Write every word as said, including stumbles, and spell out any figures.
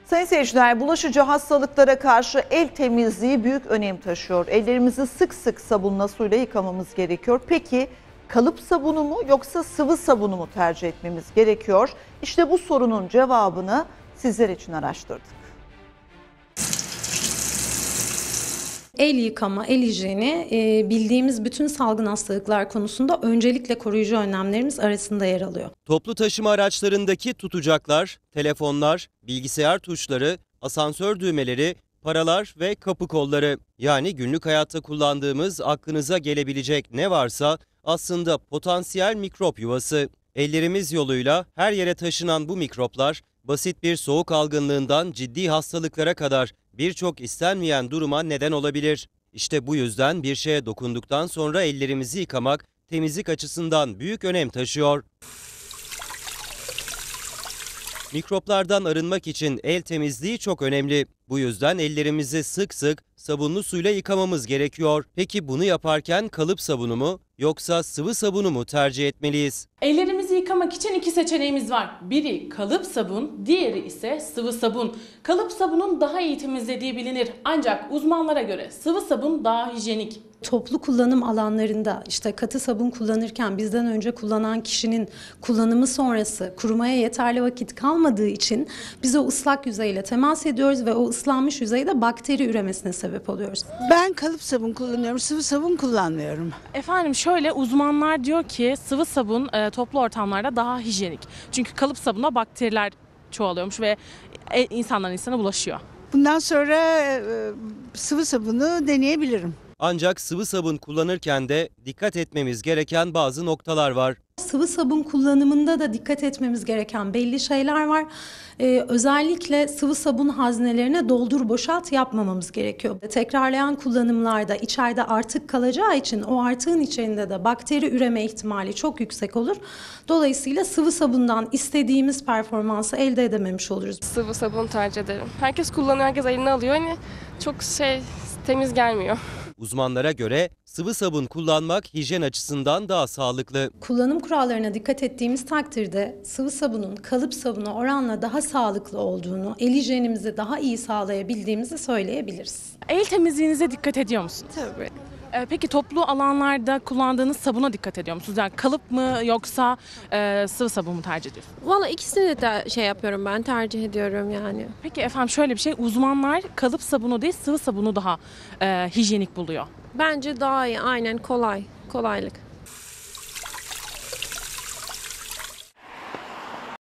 Sayın seyirciler, bulaşıcı hastalıklara karşı el temizliği büyük önem taşıyor. Ellerimizi sık sık sabunla, suyla yıkamamız gerekiyor. Peki kalıp sabunu mu yoksa sıvı sabunu mu tercih etmemiz gerekiyor? İşte bu sorunun cevabını sizler için araştırdık. El yıkama, el hijyeni bildiğimiz bütün salgın hastalıklar konusunda öncelikle koruyucu önlemlerimiz arasında yer alıyor. Toplu taşıma araçlarındaki tutacaklar, telefonlar, bilgisayar tuşları, asansör düğmeleri, paralar ve kapı kolları, yani günlük hayatta kullandığımız aklınıza gelebilecek ne varsa aslında potansiyel mikrop yuvası. Ellerimiz yoluyla her yere taşınan bu mikroplar basit bir soğuk algınlığından ciddi hastalıklara kadar birçok istenmeyen duruma neden olabilir. İşte bu yüzden bir şeye dokunduktan sonra ellerimizi yıkamak temizlik açısından büyük önem taşıyor. Mikroplardan arınmak için el temizliği çok önemli. Bu yüzden ellerimizi sık sık sabunlu suyla yıkamamız gerekiyor. Peki bunu yaparken kalıp sabunu mu yoksa sıvı sabunu mu tercih etmeliyiz? Ellerimizi yıkamak için iki seçeneğimiz var. Biri kalıp sabun, diğeri ise sıvı sabun. Kalıp sabunun daha iyi temizlediği bilinir. Ancak uzmanlara göre sıvı sabun daha hijyenik. Toplu kullanım alanlarında işte katı sabun kullanırken bizden önce kullanan kişinin kullanımı sonrası kurumaya yeterli vakit kalmadığı için biz o ıslak yüzeyle temas ediyoruz ve o ıslanmış yüzeyde bakteri üremesine sebep oluyoruz. Ben kalıp sabun kullanıyorum, sıvı sabun kullanmıyorum. Efendim şöyle, uzmanlar diyor ki sıvı sabun e, toplu ortamlarda daha hijyenik. Çünkü kalıp sabuna bakteriler çoğalıyormuş ve e, insandan insana bulaşıyor. Bundan sonra e, sıvı sabunu deneyebilirim. Ancak sıvı sabun kullanırken de dikkat etmemiz gereken bazı noktalar var. Sıvı sabun kullanımında da dikkat etmemiz gereken belli şeyler var. Ee, özellikle sıvı sabun haznelerine doldur boşalt yapmamamız gerekiyor. Tekrarlayan kullanımlarda içeride artık kalacağı için o artığın içinde de bakteri üreme ihtimali çok yüksek olur. Dolayısıyla sıvı sabundan istediğimiz performansı elde edememiş oluruz. Sıvı sabun tercih ederim. Herkes kullanıyor, herkes eline alıyor. Hani çok şey temiz gelmiyor. Uzmanlara göre sıvı sabun kullanmak hijyen açısından daha sağlıklı. Kullanım kurallarına dikkat ettiğimiz takdirde sıvı sabunun kalıp sabuna oranla daha sağlıklı olduğunu, el hijyenimizi daha iyi sağlayabildiğimizi söyleyebiliriz. El temizliğinize dikkat ediyor musunuz? Tabii. E, peki toplu alanlarda kullandığınız sabuna dikkat ediyor musunuz? Yani kalıp mı yoksa e, sıvı sabun mu tercih ediyorsunuz? Valla ikisini de şey yapıyorum, ben tercih ediyorum yani. Peki efendim şöyle bir şey, uzmanlar kalıp sabunu değil sıvı sabunu daha e, hijyenik buluyor. Bence daha iyi, aynen, kolay, kolaylık.